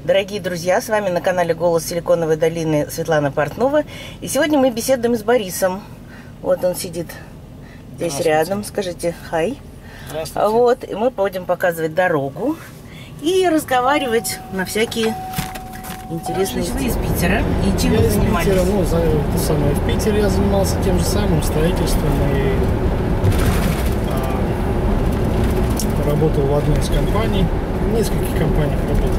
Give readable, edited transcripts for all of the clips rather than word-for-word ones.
Дорогие друзья, с вами на канале «Голос Силиконовой долины» Светлана Портнова. И сегодня мы беседуем с Борисом. Вот он сидит здесь рядом. Скажите «хай». Здравствуйте. Вот, и мы будем показывать дорогу и разговаривать на всякие интересные... Вы из Питера, и чем вы занимались? Питера, в Питере я занимался тем же самым строительством и работал в одной из компаний, в нескольких компаниях работал.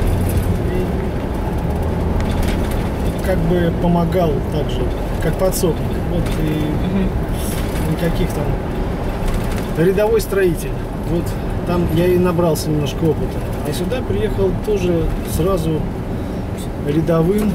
И как бы помогал также, как подсобник. Вот и никаких там рядовой строитель. Вот там я и набрался немножко опыта. А сюда приехал тоже сразу рядовым.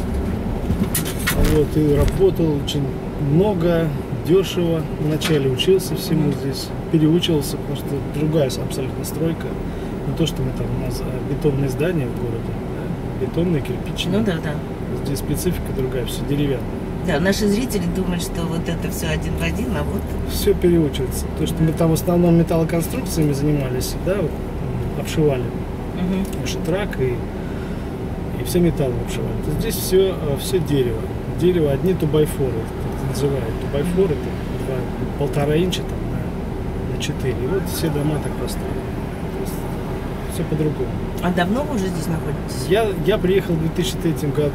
Вот, и работал очень много, дешево. Вначале учился всему здесь, переучивался, потому что другая абсолютно стройка. Не то, что мы там, у нас бетонные здания в городе, да? Бетонные, кирпичные. Ну да. Здесь специфика другая, все деревянное. Да, наши зрители думают, что вот это все один в один, а вот... Все переучивается. То, что мы там в основном металлоконструкциями занимались, да, вот, обшивали шатрак и все металлы обшивали. То здесь все дерево. Дерево, одни тубайфоры, так называют. Тубайфоры, это 1,5 инча там, на 4. И вот все дома так построены. То есть все по-другому. А давно вы уже здесь находитесь? Я приехал в 2003 году.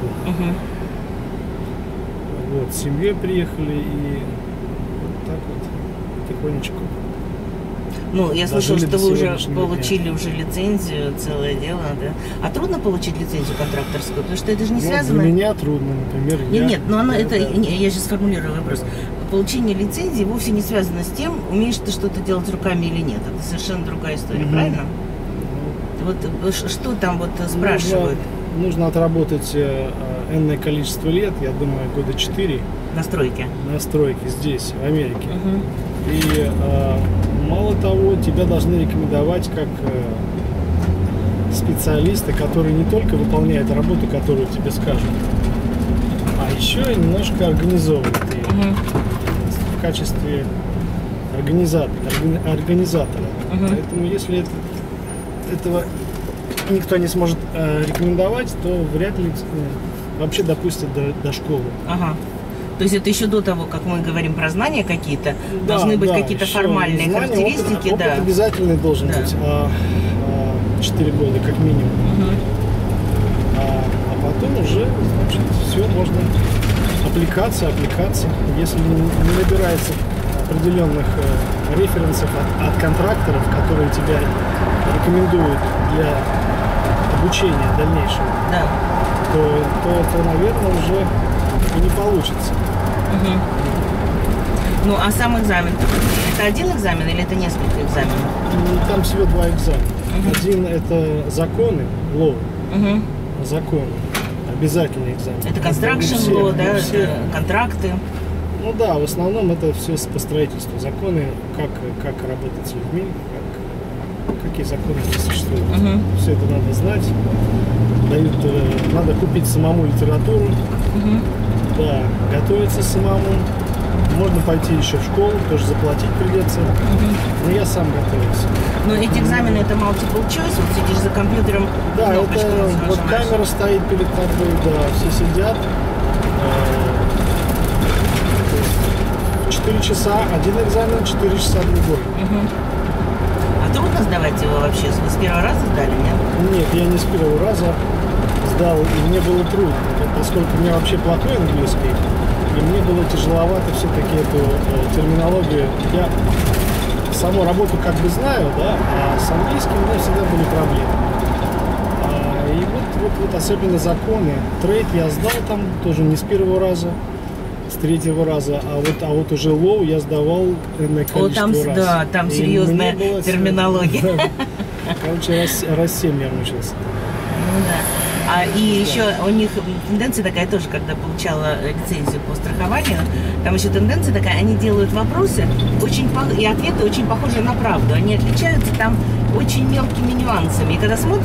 Вот, с семьей приехали и вот так вот потихонечку. Ну, я слышала, что вы уже получили дня. уже лицензию, целое дело, да? А трудно получить лицензию контракторскую? Потому что это же не связано... Для меня трудно, например. Нет, но оно это... Я сейчас сформулирую вопрос. Получение лицензии вовсе не связано с тем, умеешь ты что-то делать руками или нет. Это совершенно другая история, правильно? Вот что там вот спрашивают? Нужно отработать энное количество лет, я думаю, года 4. На стройке? На стройке здесь, в Америке. И мало того, тебя должны рекомендовать как специалиста, который не только выполняет работу, которую тебе скажут, а еще и немножко организовывает ее в качестве организатора. Поэтому если этого никто не сможет рекомендовать, то вряд ли вообще допустят до школы. То есть это еще до того, как мы говорим про знания какие-то, должны быть какие-то формальные характеристики. Опыт обязательный должен быть 4 года как минимум. А потом уже, значит, все можно аппликация. Если не набирается определенных референсов от контракторов, которые тебя рекомендуют для обучения дальнейшего, то, наверное, уже и не получится. Ну, а сам экзамен? Это один экзамен или это несколько экзаменов? Там всего 2 экзамена. Один – это законы, law, законы, обязательный экзамен. Это construction law, да, это контракты? Ну да, в основном это все по строительству. Законы, как работать с людьми, какие законы здесь существуют. Все это надо знать. Надо купить самому литературу, да, готовиться самому. Можно пойти еще в школу, тоже заплатить придется. Но я сам готовился. Но эти экзамены это multiple choice, вот сидишь за компьютером. Да, это вот камера стоит перед тобой, да, все сидят. 4 часа один экзамен, 4 часа другой. А трудно сдавать его вообще? Вы с первого раза сдали, нет? Нет, я не с первого раза сдал, и мне было трудно, поскольку у меня вообще плохой английский, и мне было тяжеловато все-таки эту терминологию. Я саму работу как бы знаю, да, а с английским у меня всегда были проблемы. И вот особенно законы. Трейд я сдал там тоже не с первого раза, с 3-го раза, а вот уже лоу я сдавал энное количество раз. Да, там серьезная терминология. Короче, раз 7 я мучился. Ну да. И еще у них тенденция такая тоже, когда получала лицензию по страхованию, там еще тенденция такая, они делают вопросы и ответы очень похожи на правду. Они отличаются там очень мелкими нюансами. И когда смотришь,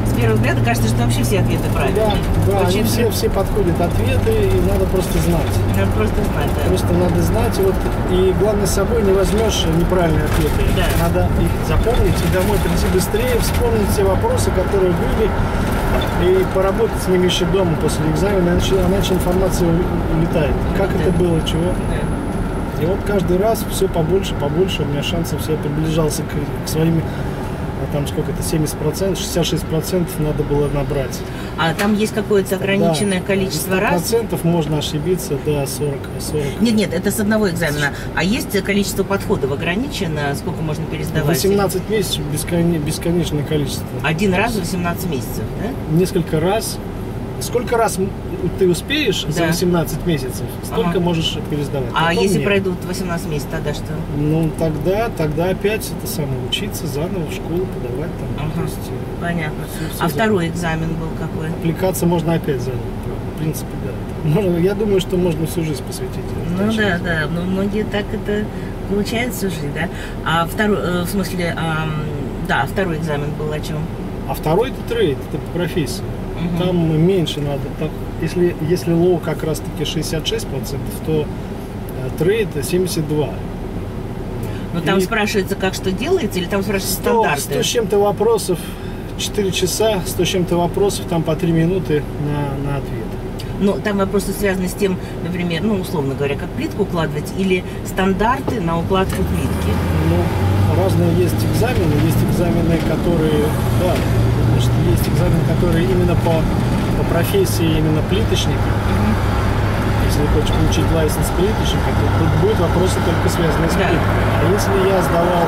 с первого взгляда кажется, что вообще все ответы правильные. Да, Очень они все подходят ответы, и надо просто знать. Надо просто знать, да. Просто надо знать, и главное, с собой не возьмешь неправильные ответы. Да. Надо их запомнить и домой прийти быстрее, вспомнить все вопросы, которые были, и поработать с ними еще дома после экзамена, иначе информация улетает. Как это было, чего. Да. И вот каждый раз все побольше, у меня шансов, я приближался к своим, там сколько-то, 70%, 66% надо было набрать. А там есть какое-то ограниченное количество раз? Процентов можно ошибиться, да, 40. Нет, это с одного экзамена. А есть количество подходов ограничено? Сколько можно пересдавать? 18 месяцев бесконечное количество. Один раз в 18 месяцев, да? Несколько раз. Сколько раз ты успеешь за 18 месяцев, столько можешь пересдавать. А потом если нет. пройдут 18 месяцев, тогда что? Ну, тогда опять это самое, учиться заново в школу, подавать там. То есть, Понятно. все А второй экзамен был какой? аппликация можно опять заново. В принципе, да. Я думаю, что можно всю жизнь посвятить. Ну да. Но многие так это получают всю жизнь, да? А второй, в смысле, второй экзамен был о чем? А второй это трейд, это по профессии. Там меньше надо. Так, если лоу как раз таки 66%, то трейд 72%. Ну там спрашивается, как что делается, или там спрашиваются стандарты? 100 с чем-то вопросов, 4 часа, 100 с чем-то вопросов, там по 3 минуты на ответ. Ну, там вопросы связаны с тем, например, условно говоря, как плитку укладывать, или стандарты на укладку плитки? Ну, разные есть экзамены, которые, да, значит, есть экзамены, которые именно по профессии, именно плиточника. Если хочешь получить лайсенс плиточника, то тут будут вопросы только связанные с плиткой. А если я сдавал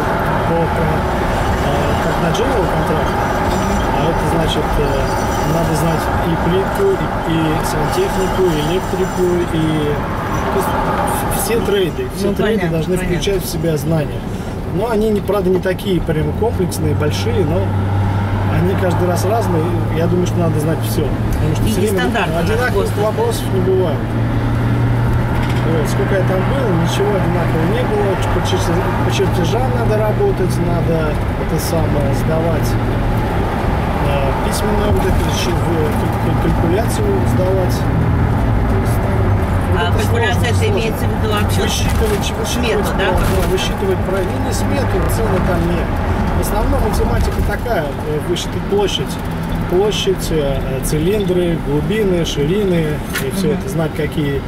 как на general контракт, а это значит, надо знать и плитку, и сантехнику, и электрику, и то есть все трейды. Все трейды должны включать в себя знания. Но они, правда, не такие прям комплексные, большие, но они каждый раз разные. Я думаю, что надо знать все. Потому что все время одинаковых вопросов не бывает. Вот, сколько я там был, ничего одинакового не было. По чертежам надо работать, надо сдавать письменную калькуляцию сдавать. А калькуляция это имеется в виду вообще? Высчитывать, да? Высчитывать правильно, не смету, цены там нет. В основном математика такая, высчитать площадь, цилиндры, глубины, ширины, и все это, знать какие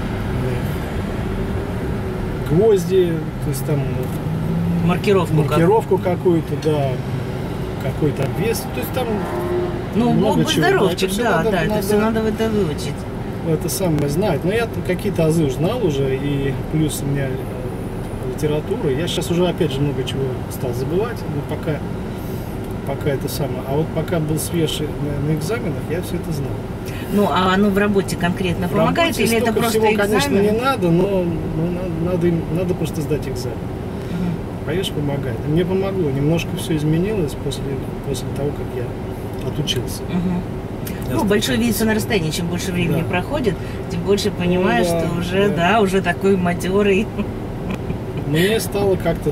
гвозди, то есть там маркировку какую-то, да, какой-то обвес, то есть там много чего. Здоровчик, это все надо это выучить. Это самое знать. Но я какие-то азы знал уже, и плюс у меня литература. Я сейчас уже опять же много чего стал забывать, но пока это самое. А вот пока был свеж на экзаменах, я все это знал. Ну, а оно в работе конкретно помогает, или это просто всего, экзамен? Конечно, не надо, но надо просто сдать экзамен. Поешь, помогает. И мне помогло. Немножко все изменилось после того, как я отучился. Большой видится на расстоянии. Чем больше времени проходит, тем больше понимаешь, что уже, уже такой матерый. Мне стало как-то,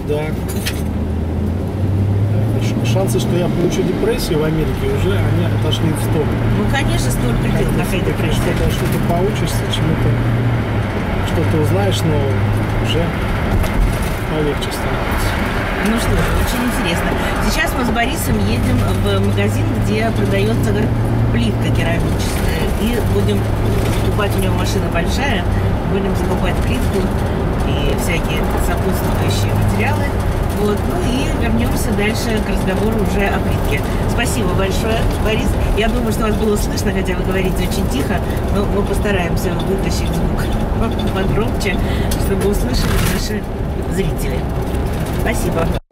шансы, что я получу депрессию в Америке, уже они отошли в сторону. Ну, конечно, стоит предел какая депрессия. Что-то поучишься, что-то узнаешь новое, уже полегче становится. Ну что ж, очень интересно. Сейчас мы с Борисом едем в магазин, где продается плитка керамическая. И будем покупать, у него машина большая, будем закупать плитку и всякие сопутствующие материалы. Вот. Ну и вернемся дальше к разговору уже о плитке. Спасибо большое, Борис. Я думаю, что вас было слышно, хотя вы говорите очень тихо, но мы постараемся вытащить звук погромче, чтобы услышали наши зрители. Спасибо.